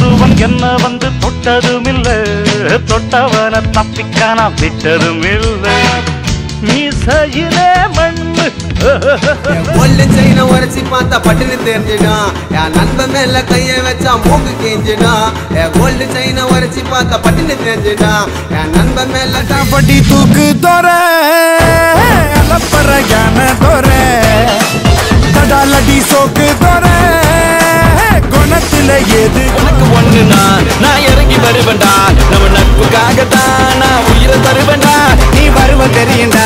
ஒருவன் என்ன வந்து தொட்டதுமில்ல, தொட்டவன தப்பிக்கான விட்டதுமில்ல. மீசையிலே மண்ணு ஒல்லு செயின உரைச்சி பார்த்தா பட்டுன்னு தெரிஞ்சிடும். என் நண்பன் மேல கைய வச்சா மூக்கு கேஞ்சிடும். ஒல்லு செயின உரைச்சி பார்த்தா பட்டுன்னு தெரிஞ்சிடும். என் நண்பன் மேல பட்டி தூக்கு தோற அலப்பற ஞான தோற தடாலடி சோக்கு தோற குணத்துல எது உனக்கு ஒண்ணுனா நான் இறங்கி வருவேண்டா. நம்ம நட்புக்காகத்தான் நான் உயிரை தருவேண்டா. நீ வருவ தெரியுண்டா.